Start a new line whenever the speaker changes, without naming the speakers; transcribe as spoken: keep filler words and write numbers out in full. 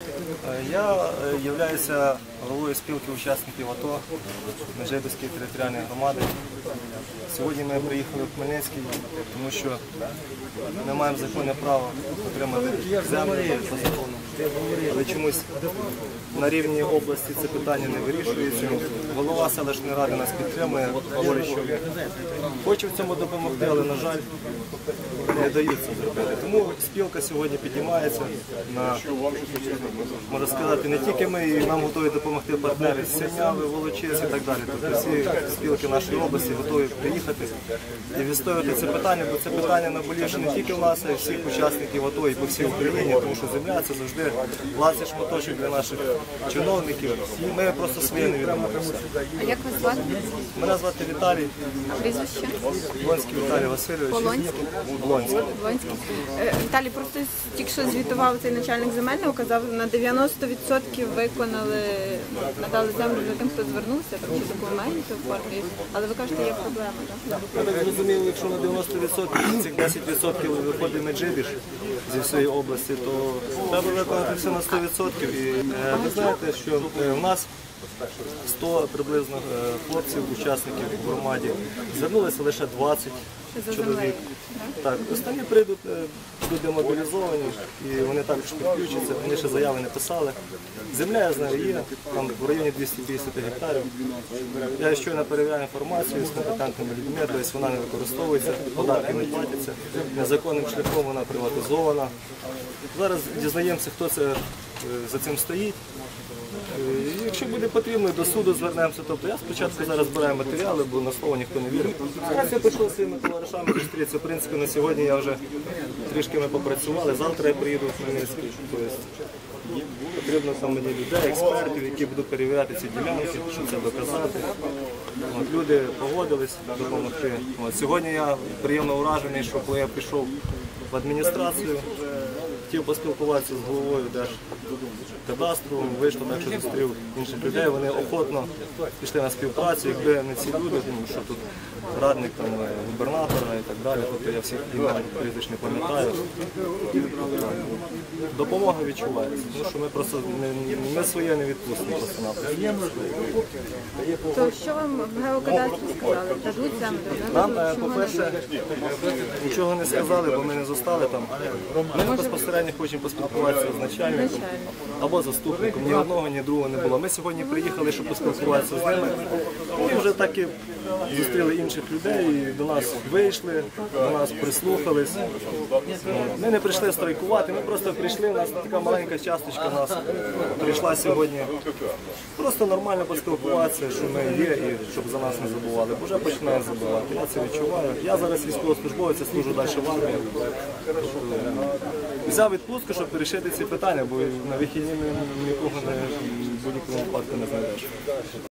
Я являюся головою спілки учасників АТО Меджибіжської територіальної громади. Сьогодні ми приїхали в Хмельницький, тому що ми маємо законне право отримати землю по закону. Але чомусь на рівні області це питання не вирішується. Голова селищної ради нас підтримує, говорить, що хоче в цьому допомогти, але, на жаль, не дають це зробити. Тому спілка сьогодні піднімається на, можна сказати, не тільки ми, і нам готові допомогти партнери з Синяви, Волочиськ і так далі. Тобто всі спілки нашої області готові приїхати і відстоювати це питання, бо це питання наболівше не тільки в нас, а й всіх учасників АТО і по всій Україні, тому що земля – це завжди власний шматочок для наших чиновників. І ми просто своє не відмовимося.
А як вас звати?
Мене звати Віталій.
Прізвище?
Блонський Віталій Васильович.
Полонський?
Блонський.
Блонський. Е, Віталій, просто тільки що звітував цей начальник земельного, казав, на дев'яносто відсотків виконали, надали землю за тим, хто звернувся, там чи документи оформлюють, але ви кажете, є проблема, так?
Я так зрозумів, якщо на дев'яносто відсотків цих десять відсотків виходить Меджибіж зі всієї області, то треба виконати все на сто відсотків. І е, ви знаєте, що е, в нас сто приблизно е, хлопців, учасників в громаді, звернулися лише двадцять чоловік. Так, останні прийдуть, е, люди мобілізовані, і вони також підключаться, вони ще заяви не писали. Земля, я знаю, є, там в районі двісті п'ятдесят гектарів. Я щойно перевіряю інформацію з компетентними людьми, тобто вона не використовується, податки не платяться, незаконним шляхом вона приватизована. Зараз дізнаємося, хто це, за цим стоїть. І якщо буде потрібно, до суду звернемося. Тобто я спочатку зараз збираю матеріали, бо на слово ніхто не вірить. Зараз я пішов зі своїми товаришами зустрітися. В принципі, на сьогодні я вже трішки ми попрацювали. Завтра я приїду в Хмельницький. Тобто потрібно там мені людей, експертів, які будуть перевіряти ці ділянки, щоб це доказати. От, люди погодились допомогти. От, сьогодні я приємно вражений, що коли я пішов в адміністрацію, хотів поспілкуватися з головою Держкадастру, вийшло так, що зустрів інших людей, вони охотно пішли на співпрацю, якби не ці люди, тому що тут радник там, губернатора і так далі, тобто я всіх імен прізвищ не пам'ятаю. Допомога відчувається, тому що ми просто не, ми своє не відпустимо просто-напросто.
То що вам в геокадастрі сказали? Дадуть землю?
Нам, по-перше, нічого не сказали, бо ми не застали там. Ми безпосередньо хочемо поспілкуватися з начальником або заступником. Ні одного, ні другого не було. Ми сьогодні приїхали, щоб поспілкуватися з ними. І вже так і зустріли інших людей, і до нас вийшли, до нас прислухались. Ми не прийшли страйкувати, ми просто прийшли, у нас така маленька часточка нас прийшла сьогодні. Просто нормально поспілкуватися, що ми є і щоб за нас не забували. Бо вже починають забувати. Я це відчуваю. Я зараз військовослужбовець, я служу далі в армії. Взяв відпустку, щоб вирішити ці питання, бо на вихідні нікого не, в будь-якому випадку не знайдеш.